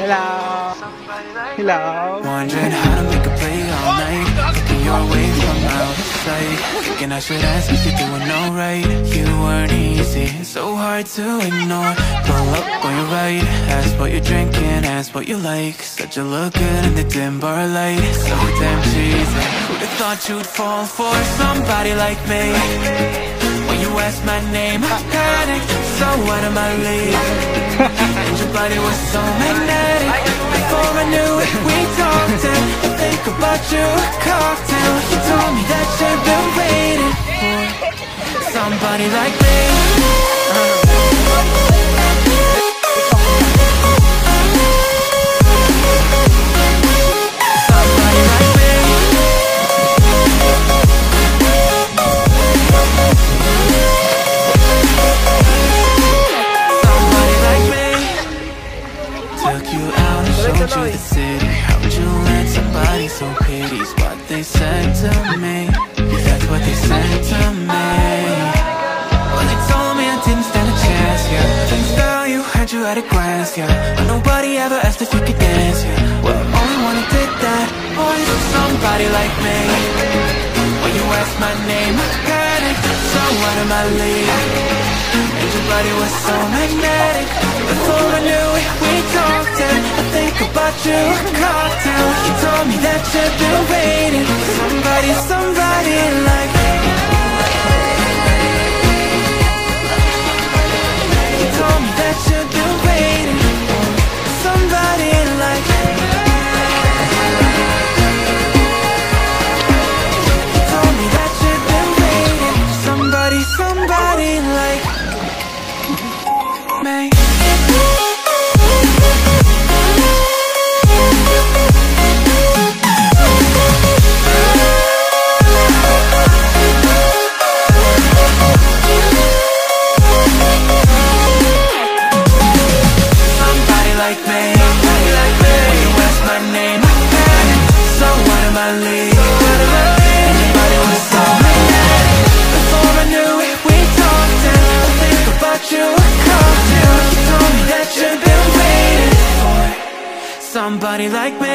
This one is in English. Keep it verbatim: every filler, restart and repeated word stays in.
Hello. Hello. Wondering how to make a play all night. Looking your way from out of sight. Thinking I should ask if you're doing alright. You weren't easy, so hard to ignore. Pull up on your right. Ask what you're drinking, ask what you like. Said you look good in the dim bar light. So damn cheesy. Who'd have thought you'd fall for somebody like me? When you asked my name, I panicked. So out of my league. And your body was so magnetic. Before I knew it, we talked and I think about you, a cocktail. You told me that you've been waiting for somebody like me. Somebody like me. Somebody like me. Took you out and showed you the city. How'd you let somebody so pity? What they said to me, that's what they said to me. Well, they told me I didn't stand a chance, yeah. Things style you had you at a glance, yeah. But nobody ever asked if you could dance, yeah. Well, only one who did that, boy, is somebody like me. When you asked my name, I panicked, so out of my league. And your body was so magnetic. Before I knew it, we talked and I think about you, a cocktail. You told me that you've been waiting for somebody, somebody like me. You told me that you've been waiting for somebody like me. You told me that you've been waiting for somebody, somebody like me. Somebody like me.